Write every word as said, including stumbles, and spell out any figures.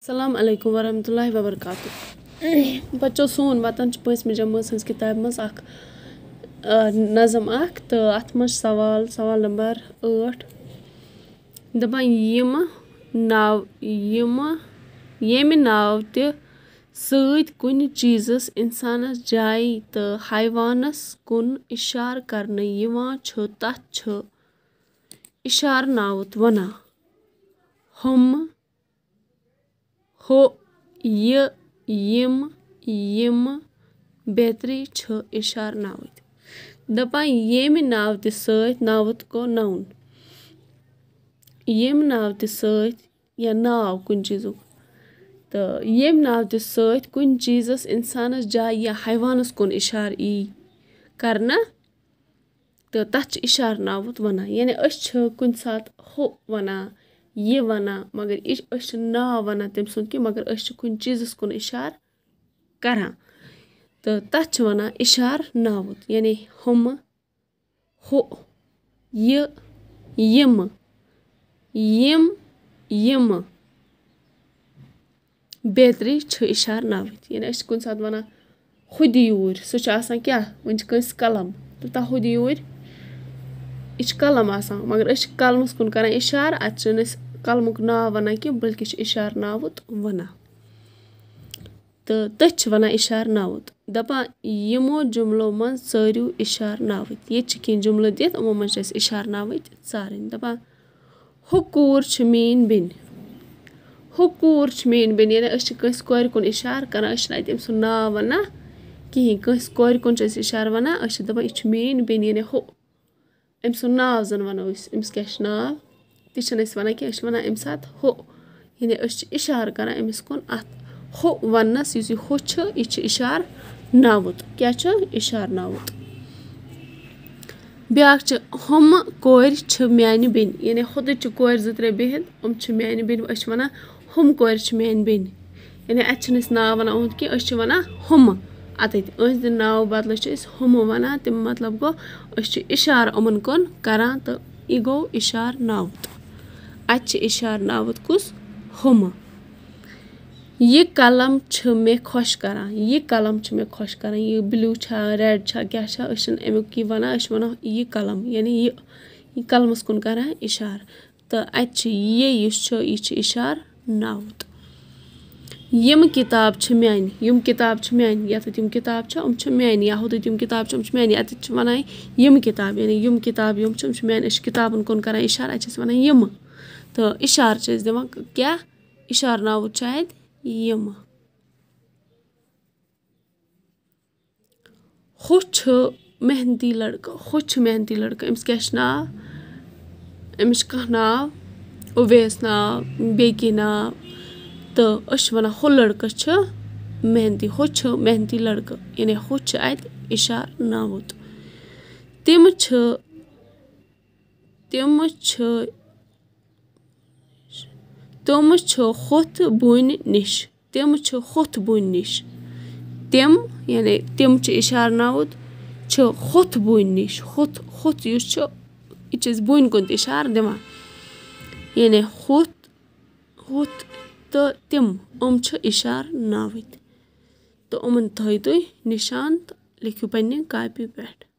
السلام علیکم ورحمۃ اللہ وبرکاتہ بچو سون وطن پٲنٛژمہِ جمٲژ ہٕنٛز کِتابہِ منٛز اکھ نظم اکھ تہٕ اَتھ منٛز چھُ سوال سوال نمبر ٲٹھ دَپان یِمہٕ ناو یِمہٕ ییٚمہِ ناو تہِ سۭتۍ کُنہِ چیٖزس اِنسانس جایہِ تہٕ حیوانس کُن اِشارٕ کرنہٕ یِوان چھُ تتھ چھُ اِشارٕ ناوُت ونان ہُمہٕ ہُہ یہِ یِمہٕ یِمہٕ بیترِ چھِ اِشارٕ ناوٕتۍ دَپان ییٚمہِ ناو تہِ سۭتۍ ناوُت گوٚو ناوُن ییٚمہِ ناو تہِ سۭتۍ یا ناو کُنہِ چیٖزُک تہٕ ییٚمہِ ناو تہِ سۭتۍ کُنہِ چیٖزس اِنسانس جایہِ یا حیوانس کُن اِشارٕ یی کرنہٕ تہٕ تتھ چھِ اِشارٕ ناوُت ونان یعنی أسۍ چھِ کُنہِ ساتہٕ ہُہ ونان یہِ ونان مگر أسۍ چھِ ناو ونان تٔمۍ سُنٛد کینٛہہ مگر أسۍ چھِ کُنہِ چیٖزس کُن اِشارٕ کران تہٕ تتھ چھِ ونان اِشارٕ ناوُت یعنی ہُمہٕ ہُہ یہِ یِمہٕ یِم یِمہٕ بیترِ چھِ اِشارٕ ناوٕتۍ یعنی أسۍ چھِ کُنہِ ساتہٕ ونان ہُہ دِ یوٗرۍ سُہ چھُ آسان کیٛاہ وۄنۍ چھِ کٲنٛسہِ قلم تیوٗتاہ ہُہ دِ یوٗرۍ یہِ چھِ قلم آسان مگر أسۍ چھِ قلمس کُن کران اِشارٕ اتہِ چھِنہٕ أسۍ قلمُک ناو ونان کینٛہہ بٔلکہِ چھِ اِشارٕ ناوُت ونان تہٕ تٔتھۍ چھِ ونان اِشارٕ ناوُت دپان یِمو جملو منٛز ژٲرِو اِشارٕ ناوٕتۍ ییٚتہِ چھِ کینٛہہ جملہٕ دِتھ یِمو منٛز چھِ اَسہِ اِشارٕ ناوٕتۍ ژارٕنۍ دپان ہُہ کوٗر چھِ میٛٲنۍ بیٚنہِ ہُہ کوٗر چھِ میٛٲنۍ بیٚنہِ یعنی أسۍ چھِ کٲنٛسہِ کورِ کُن اِشارٕ کران أسۍ چھِنہٕ اَتہِ أمۍ سُنٛد ناو ونان کِہیٖنۍ کٲنٛسہِ کورِ کُن چھِ أسۍ اِشارٕ ونان أسۍ چھِ دپان یہِ چھِ میٛٲنۍ بیٚنہِ یعنی ہُہ أمۍ سُنٛد ناو زن ونو أسۍ أمِس کیٛاہ چھُ ناو تہِ چھِنہٕ أسۍ ونان کینٛہہ أسۍ چھِ ونان اَمہِ ساتہٕ ہُہ یعنی أسۍ چھِ اِشارٕ کران أمِس کُن اتھ ہُہ وننس یُس یہِ ہُہ چھُ یہِ چھُ اِشارٕ ناوُت کیٛاہ چھُ اِشارٕ ناوُت بیٛاکھ چھِ ہُمہٕ کورِ چھِ میٛانہِ بیٚنہِ یعنی ہُتہِ چھِ کورِ زٕ ترٛےٚ بِہِتھ یِم چھِ میٛانہِ بیٚنہِ أسۍ چھِ ونان ہُمہٕ کورِ چھِ میٛانہِ بیٚنہِ یعنی اتہِ چھِنہٕ أسۍ ناو ونان یِہُنٛد کینٛہہ أسۍ چھِ ونان ہُمہٕ اتٮ۪تھ أہنٛدِ ناوٕ بدلہٕ چھِ أسۍ ہُمہٕ ونان تمیُک مطلب گوٚو أسۍ چھِ اِشارٕ یِمن کُن کران تہٕ یہِ گوٚو اِشارٕ ناوُت اتہِ چھِ اِشارٕ ناوُت کُس ہُمہٕ یہِ قلم چھِ مےٚ خۄش کران یہِ قلم چھِ مےٚ خۄش کران یہِ بِلیوٗ چھا ریڈ چھا کیٛاہ چھا أسۍ چھِنہٕ امیُک یہِ ونان أسۍ چھِ ونان یہِ قلم یعنی یہِ یہِ قلمس کُن کران اِشارٕ تہٕ اتہِ چھِ یہِ یُس چھُ یہِ چھُ اِشارٕ ناوُت یِم کِتاب چھِ میانہِ یِم کِتاب چھِ میانہِ یتٮ۪تھ یِم کِتاب چھِ یِم چھِ میانہِ یا ہُتٮ۪تھ یِم کِتاب چھِ یِم چھِ میانہِ اتٮ۪تھ چھِ ونان یِم کِتاب یعنی یِم کِتاب یِم چھِ یِم چھِ میانہِ أسۍ چھِ کِتابن کُن کران اِشارٕ اتہِ چھِ أسۍ ونان یِمہٕ تہٕ اِشارٕ چھِ أسۍ دِوان کیٛاہ اِشارٕ ناوُت چھُ اتہِ یِمہٕ ہُہ چھُ محنتی لڑکہٕ ہُہ چھُ محنتی لڑکہٕ أمِس کیٛاہ چھُ ناو أمِس چھُ کانٛہہ ناو اُویس ناو بیٚیہِ کینٛہہ ناو تہٕ أسۍ چھِ ونان ہُہ لڑکہٕ چھُ محنتی ہُہ چھُ محنتی لڑکہٕ یعنی ہُہ چھُ اتہِ اِشارٕ ناوُت تِم چھِ تِم چھِ تِم چھِ ہُتھ بۄنہِ نِش تِم چھِ ہُتھ بۄنہِ نِش تِم یعنی تِم چھِ اِشارٕ ناوُت چھِ ہُتھ بۄنہِ نِش ہُتھ ہُتھ یُس چھُ یہِ چھِ أسۍ بۄنہِ کُن تہِ اِشارٕ دِوان یعنی ہُتھ ہُتھ تہٕ تِم یِم چھِ اِشارٕ ناوٕتۍ تہٕ یِمن تھٲیِو تُہۍ نِشان تہٕ لیکھِو پننہِ کاپی پٮ۪ٹھ